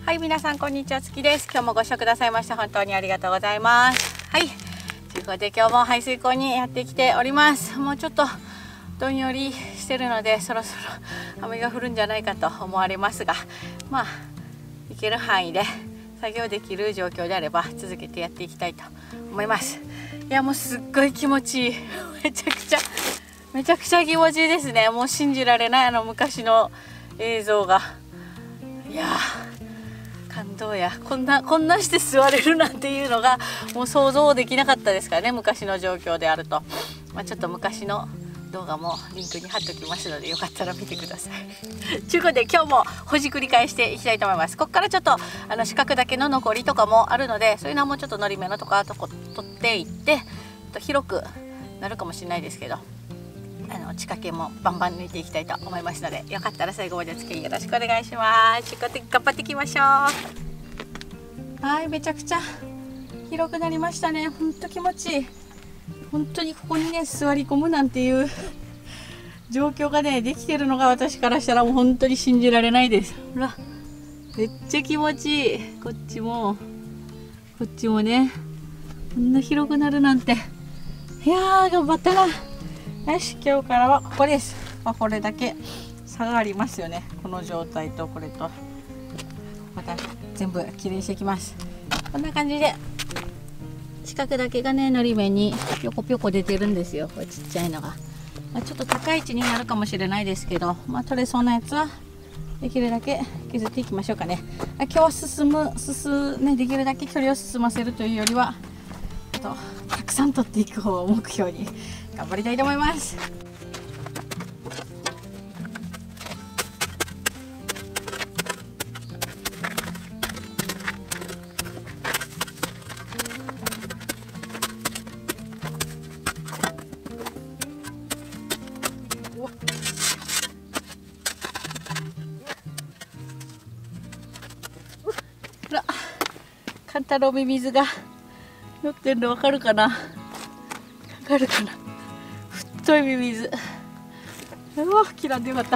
はい、皆さんこんにちは、月です。今日もご視聴くださいまして本当にありがとうございます。はい、ということで今日も排水溝にやってきております。もうちょっとどんよりしてるのでそろそろ雨が降るんじゃないかと思われますが、まあ行ける範囲で作業できる状況であれば続けてやっていきたいと思います。いやもうすっごい気持ちいいめちゃくちゃ気持ちいいですね。もう信じられない昔の映像が、いや感動や、こんなして座れるなんていうのがもう想像できなかったですからね、昔の状況であると。ちょっと昔の動画もリンクに貼っておきますのでよかったら見てくださいということで今日もほじくり返していきたいと思います。ここからちょっと四角だけの残りとかもあるので、そういうのはもうちょっとのり目のとか取っていって広くなるかもしれないですけど、地下系もバンバン抜いていきたいと思いますので、よかったら最後までお付き合いよろしくお願いします。ということで頑張っていきましょう。はい、めちゃくちゃ広くなりましたね。ほんと気持ちいい。本当にここにね座り込むなんていう状況がねできてるのが私からしたらもう本当に信じられないです。ほらめっちゃ気持ちいい。こっちもねこんな広くなるなんて、いやー頑張ったな。よし、今日からはここです。これだけ差がありますよね、この状態とこれと。また全部きれいにしていきます。こんな感じで四角だけがねのり面にぴょこぴょこ出てるんですよ、これちっちゃいのが。ちょっと高い位置になるかもしれないですけど、取れそうなやつはできるだけ削っていきましょうかね。今日はね、できるだけ距離を進ませるというよりはたくさん取っていく方を目標に頑張りたいと思います。ほら、カンタロウミミズが乗ってるの分かるかな。太いミミズ。うわ、切らんでよかった。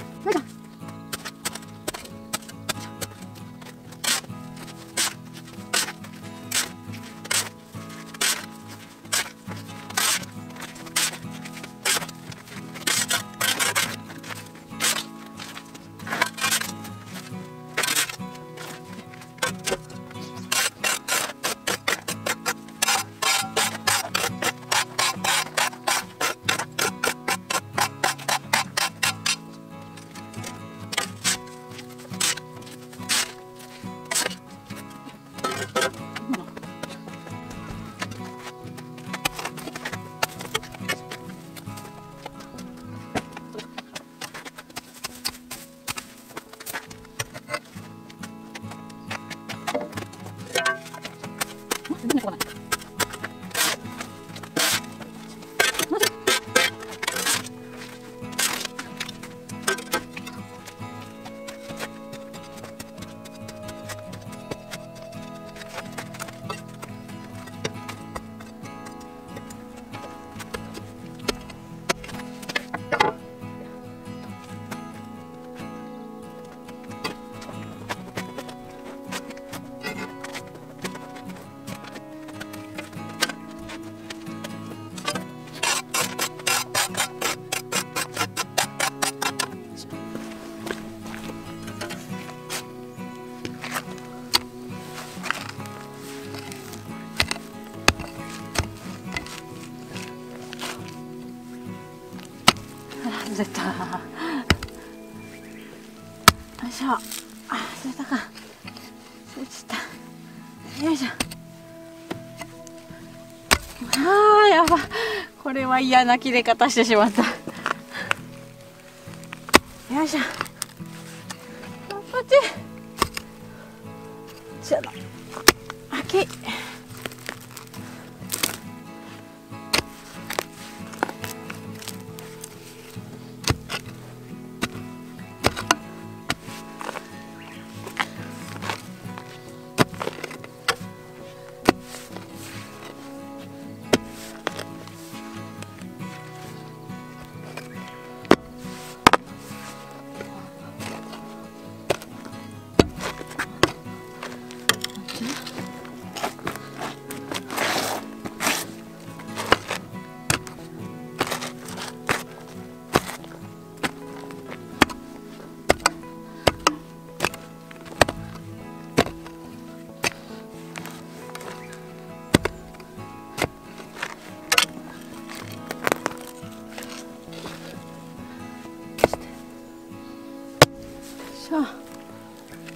ずれた。よいしょ。ずれたか。ずれちゃった。よいしょ。やば。これは嫌な切れ方してしまった。よいしょ。こっち。ちょっと。オッケー。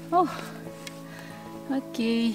お、オッケー。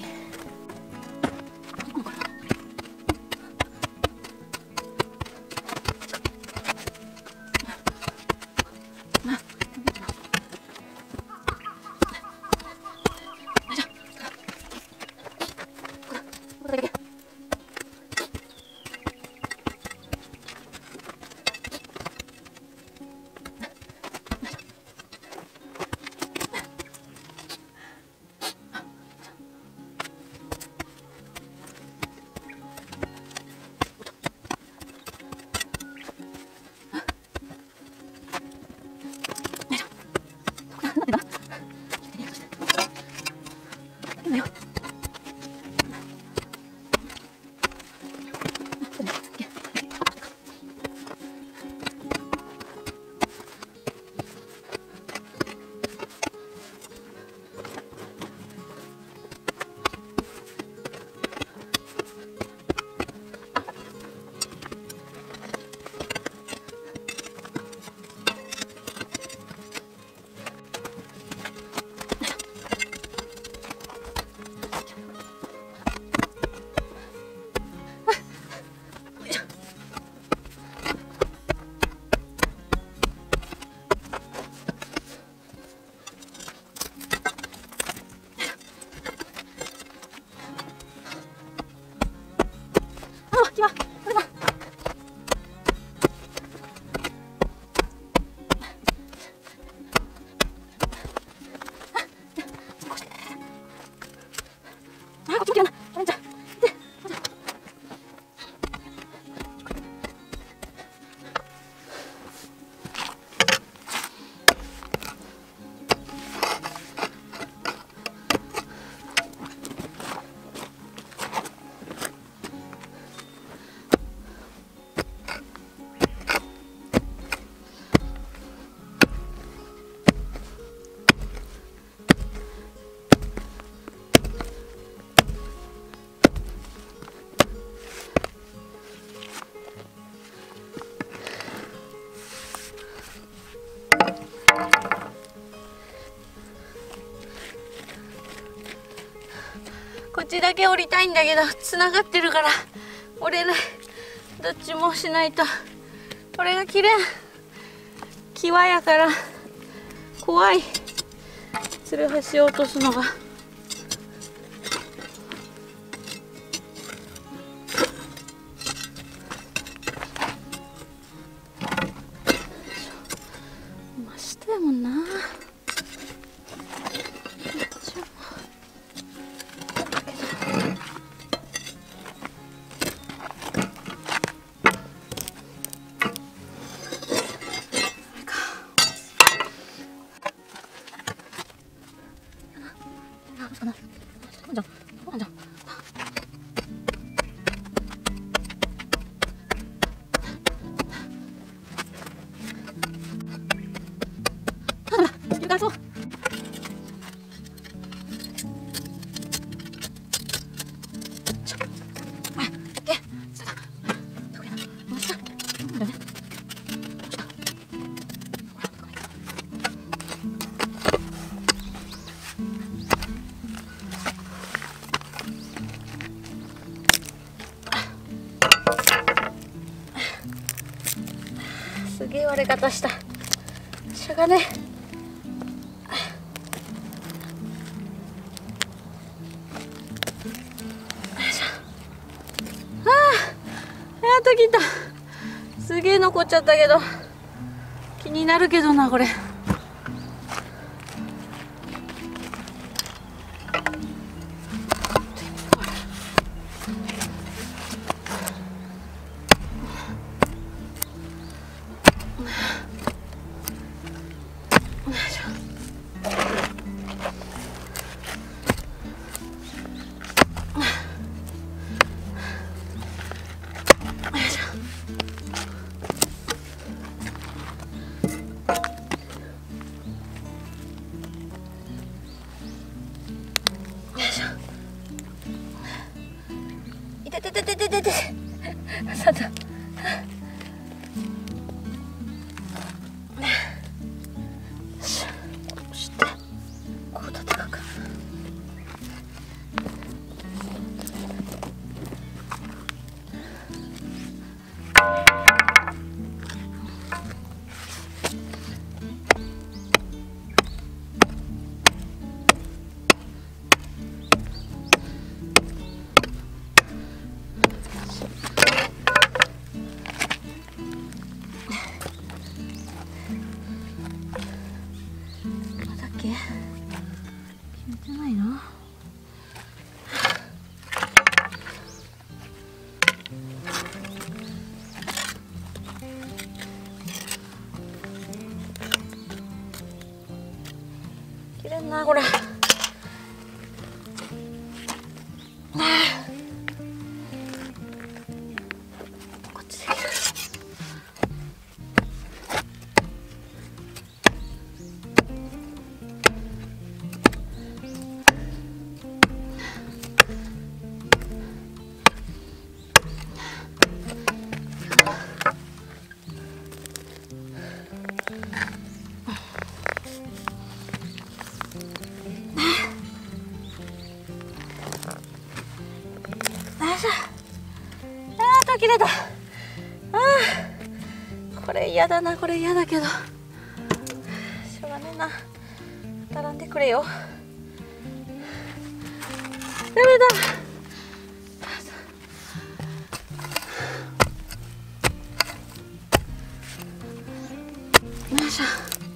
こっちだけ降りたいんだけど、つながってるから降りれない。どっちもしないと。これが切れん。際やから怖い。つるはしを落とすのが。真下やもんな。そう。すげえ割れ方した。しゃがね。やっと切った。すげえ残っちゃったけど、気になるけどなこれ。さだ。こうしてこう立てかく。 ないの？切れんなこれ。こっちで切る。切れた。これ嫌だな。これ嫌だけどしょうがねえな。並んでくれよ。ダメだ。よいしょ。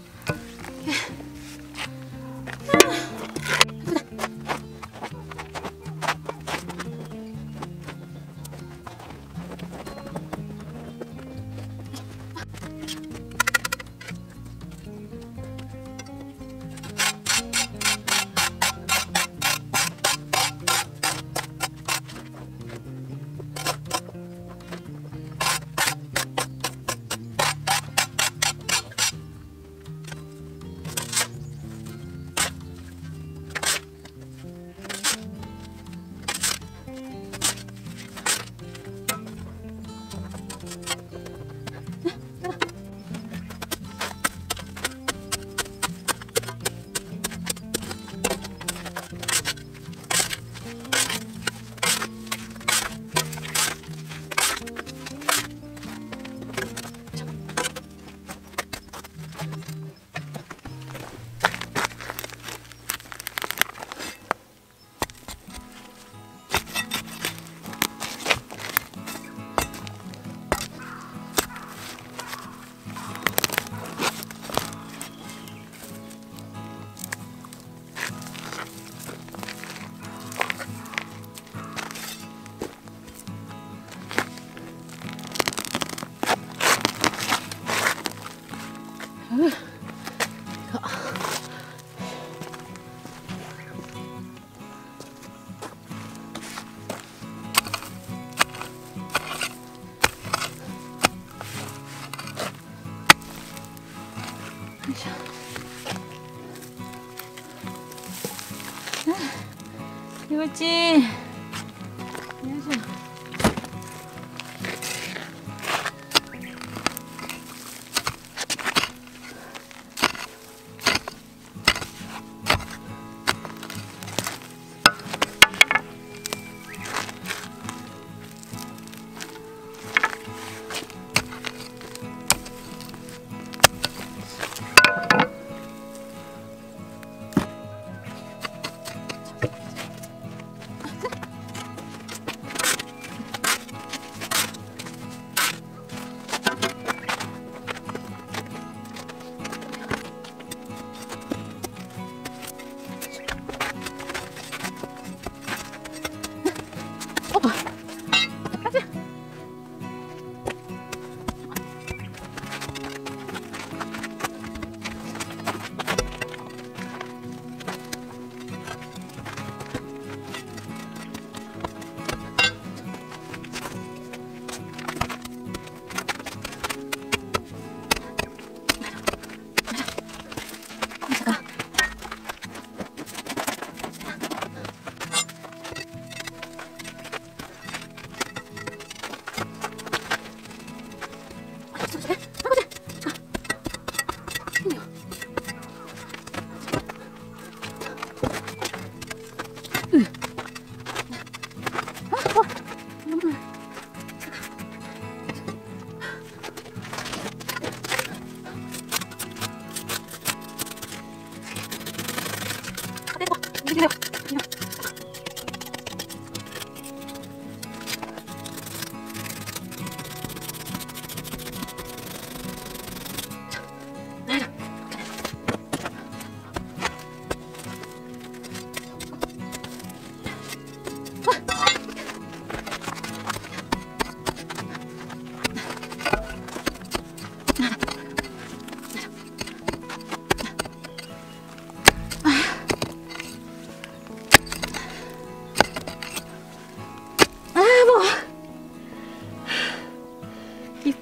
気持ちいい。よいしょ。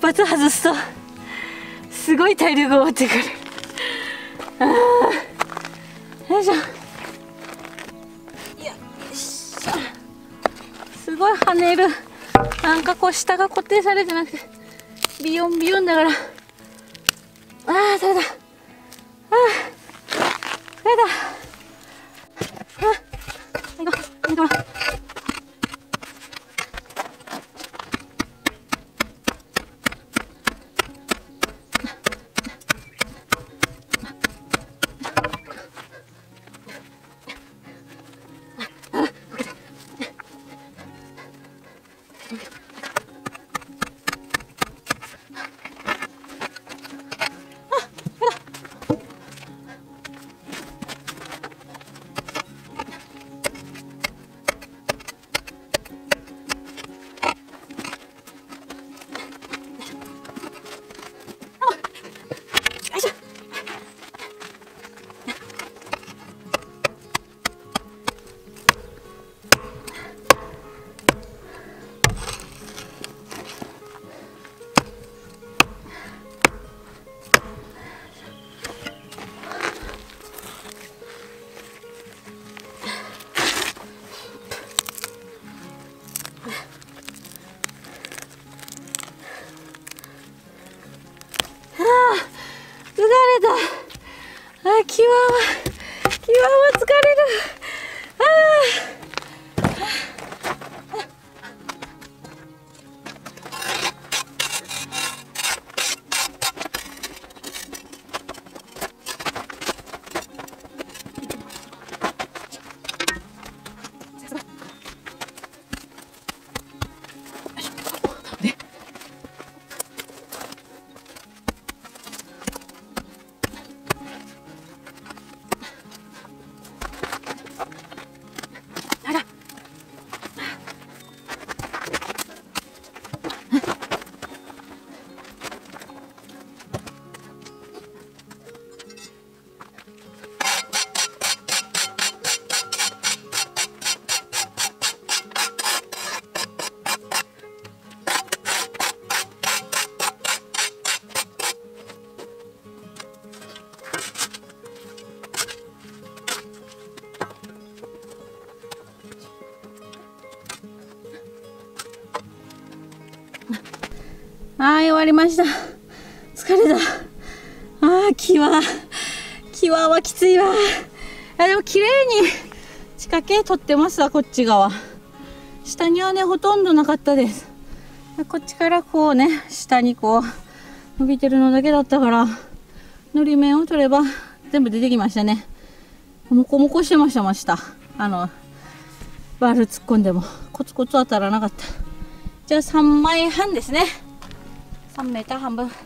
発外すとすごい体力が落ちてくる。よいしょ。よいしょ。すごい跳ねる。なんかこう下が固定されてなくてビヨンビヨンだから、それだ。疲れた。行こう行こう。際は疲れる。はい、終わりました。疲れた。際はきついわ。でも綺麗に仕掛け取ってますわ、こっち側。下にはね、ほとんどなかったです。こっちからこうね、下にこう伸びてるのだけだったから、のり面を取れば全部出てきましたね。モコモコしてました、下。バール突っ込んでもコツコツ当たらなかった。じゃあ3枚半ですね。3メーター半分。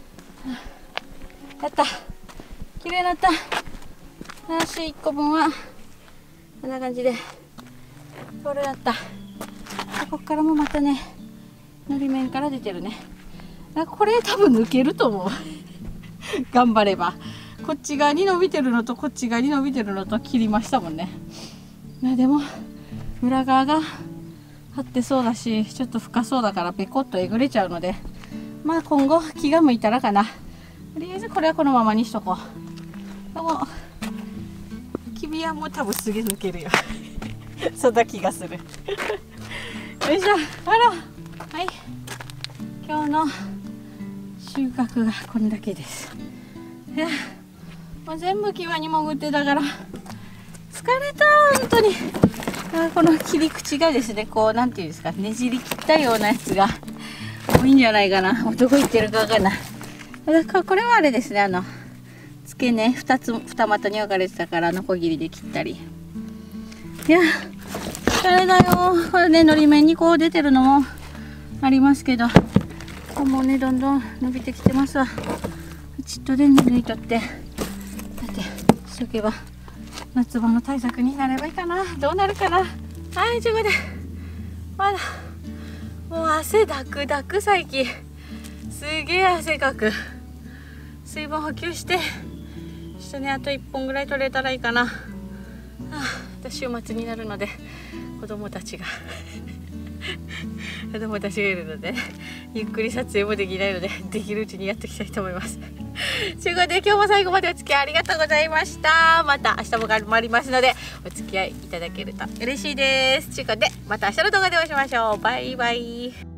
やった。綺麗になった。足1個分はこんな感じでこれだった。ここからもまたね、のり面から出てるね。これ多分抜けると思う。頑張れば。こっち側に伸びてるのとこっち側に伸びてるのと切りましたもんね。でも裏側が張ってそうだし、ちょっと深そうだからペコッとえぐれちゃうので、まあ今後気が向いたらかな。とりあえずこれはこのままにしとこう。でも君はもう多分すげえ抜けるよ。そんな気がする。よいしょ。はい、今日の収穫がこんだけです。もう全部際に潜ってたから疲れた、本当に。この切り口がですね、こうなんていうんですか、ねじり切ったようなやつが多いんじゃないかな。どこ行ってるかわかんない。これはあれですね、付け根2股に分かれてたからノコギリで切ったり。いや疲れだよ。これね、のり面にこう出てるのもありますけど、もうねどんどん伸びてきてますわ。ちっとで抜いとってしとけば夏場の対策になればいいかな。どうなるかな。はい、ということでまだもう汗だくだく、最近すげえ汗かく。水分補給してね、あと1本ぐらい取れたらいいかな。週末になるので子供たちが子供たちがいるので、ゆっくり撮影もできないので、できるうちにやっていきたいと思います。ということで、今日も最後までお付き合いありがとうございました。また明日も頑張りますので、お付き合いいただけると嬉しいです。ということで、また明日の動画でお会いしましょう。バイバイ。